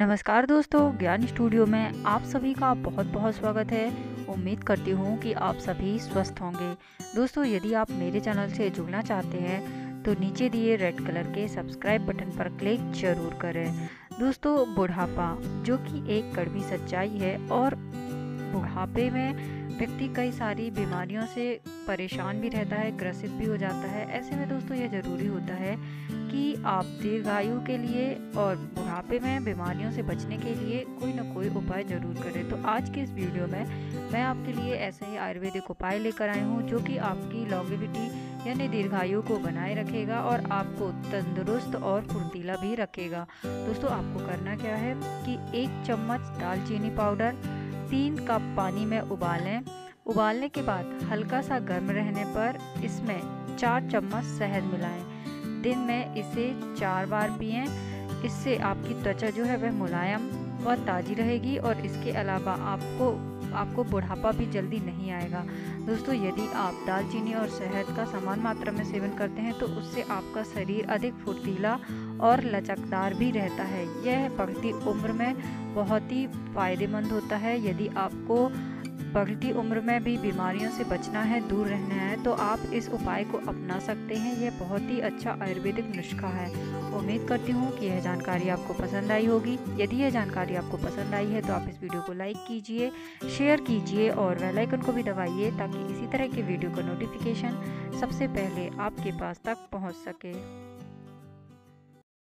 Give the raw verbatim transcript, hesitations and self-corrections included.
नमस्कार दोस्तों, ज्ञान स्टूडियो में आप सभी का बहुत बहुत स्वागत है। उम्मीद करती हूँ कि आप सभी स्वस्थ होंगे। दोस्तों, यदि आप मेरे चैनल से जुड़ना चाहते हैं तो नीचे दिए रेड कलर के सब्सक्राइब बटन पर क्लिक जरूर करें। दोस्तों, बुढ़ापा जो कि एक कड़वी सच्चाई है और बुढ़ापे में व्यक्ति कई सारी बीमारियों से परेशान भी रहता है, ग्रसित भी हो जाता है। ऐसे में दोस्तों ये ज़रूरी होता है कि आप दीर्घायु के लिए और बुढ़ापे में बीमारियों से बचने के लिए कोई ना कोई उपाय ज़रूर करें। तो आज के इस वीडियो में मैं आपके लिए ऐसे ही आयुर्वेदिक उपाय लेकर आई हूँ जो कि आपकी लॉन्गेविटी यानी दीर्घायु को बनाए रखेगा और आपको तंदुरुस्त और फुर्तीला भी रखेगा। दोस्तों, आपको करना क्या है कि एक चम्मच दालचीनी पाउडर तीन कप पानी में उबालें। उबालने के बाद हल्का सा गर्म रहने पर इसमें चार चम्मच शहद मिलाएं। दिन में इसे चार बार पिएं। इससे आपकी त्वचा जो है वह मुलायम व ताज़ी रहेगी और इसके अलावा आपको आपको बुढ़ापा भी जल्दी नहीं आएगा। दोस्तों, यदि आप दालचीनी और शहद का समान मात्रा में सेवन करते हैं तो उससे आपका शरीर अधिक फुर्तीला और लचकदार भी रहता है। यह बढ़ती उम्र में बहुत ही फायदेमंद होता है। यदि आपको बढ़ती उम्र में भी बीमारियों से बचना है, दूर रहना है, तो आप इस उपाय को अपना सकते हैं। यह बहुत ही अच्छा आयुर्वेदिक नुस्खा है। उम्मीद करती हूँ कि यह जानकारी आपको पसंद आई होगी। यदि यह जानकारी आपको पसंद आई है तो आप इस वीडियो को लाइक कीजिए, शेयर कीजिए और बेल आइकन को भी दबाइए ताकि इसी तरह के वीडियो का नोटिफिकेशन सबसे पहले आपके पास तक पहुँच सके।